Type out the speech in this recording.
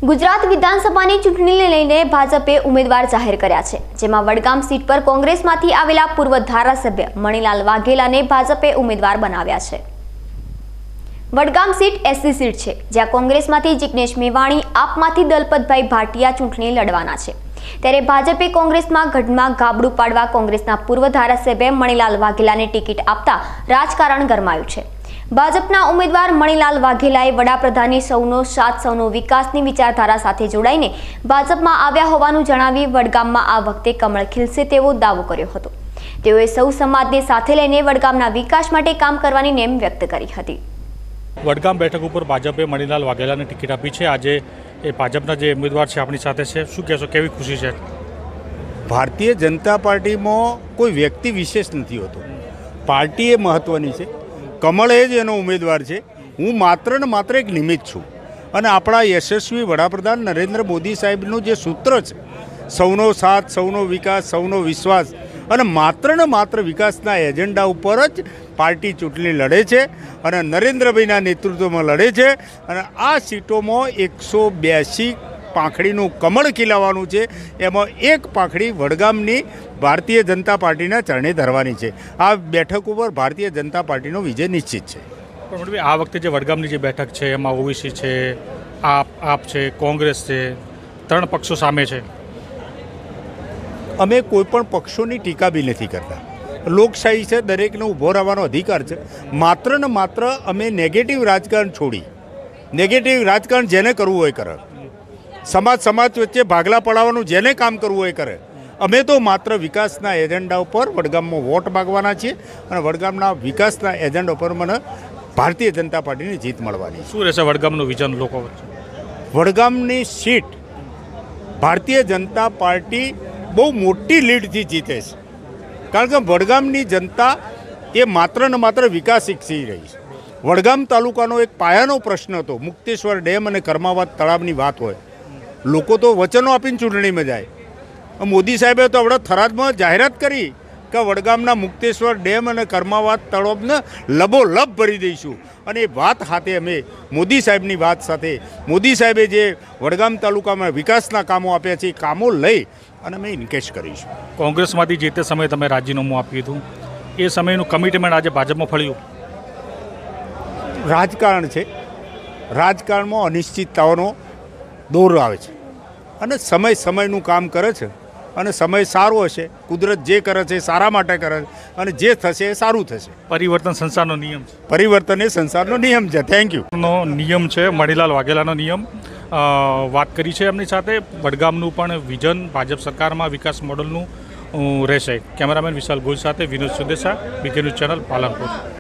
ગુજરાત વિધાનસભાની ચૂંટણીને લઈને ભાજપે ઉમેદવાર જાહેર કર્યા છે, જેમાં વડગામ સીટ પર કોંગ્રેસમાંથી આવેલા પૂર્વ ધારાસભ્ય મણીલાલ વાઘેલાને ભાજપે ઉમેદવાર બનાવ્યા છે। વડગામ સીટ એસસી સીટ છે, જ્યાં કોંગ્રેસમાંથી જિગ્નેશ મેવાણી, આપમાંથી દલપતભાઈ ભાટિયા ચૂંટણી લડવાના છે। ત્યારે ભાજપે કોંગ્રેસમાં ગઢમાં ગાબડું પાડવા કોંગ્રેસના પૂર્વ ધારાસભ્ય મણીલાલ વાઘેલાને ટિકિટ આપતા રાજકારણ ગરમાયું છે। ભાજપના ઉમેદવાર મણીલાલ વાઘેલાએ વડાપ્રધાનની સૌનો સાથ સૌનો વિકાસની વિચારધારા સાથે જોડાઈને ભાજપમાં આવ્યા હોવાનું જણાવી વડગામમાં આ વખતે કમળ ખીલશે તેવો દાવો કર્યો હતો। તેઓએ સૌ સમાજને સાથે લઈને વડગામના વિકાસ માટે કામ કરવાની નેમ વ્યક્ત કરી હતી। વડગામ બેઠક ઉપર ભાજપે મણીલાલ વાઘેલાને ટિકિટ આપી છે। આજે એ ભાજપના જે ઉમેદવાર છે આપણી સાથે છે, શું કહેશો, કેવી ખુશી છે? ભારતીય જનતા પાર્ટીમાં કોઈ વ્યક્તિ વિશેષ નથી હોતો, પાર્ટી એ મહત્વની છે। કમળ એ જ એનો ઉમેદવાર છે। હું માત્ર ને માત્ર એક નિમિત્ત છું અને આપણા યશસ્વી વડાપ્રધાન નરેન્દ્ર મોદી સાહેબનું જે સૂત્ર છે, સૌનો સાથ સૌનો વિકાસ સૌનો વિશ્વાસ, અને માત્ર વિકાસના એજન્ડા ઉપર જ પાર્ટી ચૂંટણી લડે છે અને નરેન્દ્રભાઈના નેતૃત્વમાં લડે છે। અને આ સીટોમાં 182 પાંખડીનું કમળ ખીલાવાનું છે, એમાં એક પાંખડી વડગામની ભારતીય જનતા પાર્ટીના ચરણે ધરવાની છે। આ બેઠક ઉપર ભારતીય જનતા પાર્ટીનો વિજય નિશ્ચિત છે। પણ આ વખતે જે વડગામની જે બેઠક છે એમાં ઓબીસી છે, આપ છે, કોંગ્રેસ છે, 3 પક્ષો સામે છે। અમે કોઈ પણ પક્ષોની ટીકા બી નથી કરતા। લોકશાહી છે, દરેકને ઊભો રહેવાનો અધિકાર છે। માત્ર ને માત્ર અમે નેગેટિવ રાજકારણ છોડી, નેગેટિવ રાજકારણ જેને કરવું હોય કરે, સમાજ વચ્ચે ભાગલા પડાવવાનું જેને કામ કરવું હોય કરે। અમે તો માત્ર વિકાસના એજન્ડા ઉપર વડગામમાં વોટ માગવાના છીએ અને વડગામના વિકાસના એજન્ડા ઉપર મને ભારતીય જનતા પાર્ટીની જીત મળવાની છે। શું રહેશે વડગામનું વિઝન લોકો વચ્ચે? વડગામની સીટ ભારતીય જનતા પાર્ટી બહુ મોટી લીડથી જીતે છે, કારણ કે વડગામની જનતા એ માત્ર ને માત્ર વિકાસ ઈચ્છી રહી છે। વડગામ તાલુકાનો એક પાયાનો પ્રશ્ન હતો, મુક્તેશ્વર ડેમ અને કર્માવત તળાવની વાત હોય, લોકો તો વચનો આપીને ચૂંટણીમાં જાય। મોદી સાહેબે તો આપણે થરાદમાં જાહેરાત કરી કે વડગામના મુક્તેશ્વર ડેમ અને કર્માવત તળાવને લબોલબ ભરી દઈશું, અને એ વાત સાથે અમે મોદી સાહેબની વાત સાથે મોદી સાહેબે જે વડગામ તાલુકામાં વિકાસના કામો આપ્યા છે એ કામો લઈ અને અમે ઇન્કેશ કરીશું। કોંગ્રેસમાંથી જે તે સમયે તમે રાજીનામું આપ્યું હતું, એ સમયનું કમિટમેન્ટ આજે ભાજપમાં ફળ્યું? રાજકારણ છે, રાજકારણમાં અનિશ્ચિતતાઓનો દોર આવે છે અને સમયનું કામ કરે છે, અને સમય સારો હશે, કુદરત જે કરે છે સારા માટે કરે છે, અને જે થશે એ સારું થશે। પરિવર્તન સંસારનો નિયમ છે। પરિવર્તન એ સંસારનો નિયમ છે। થેન્ક યુ નો નિયમ છે, મણીલાલ વાઘેલાનો નિયમ। વાત કરી છે એમની સાથે। વડગામનું પણ વિઝન ભાજપ સરકારમાં વિકાસ મોડલનું રહેશે। કેમેરામેન વિશાલ ગોલ સાથે Vinod Sudesha, BK news channel, Palanpur.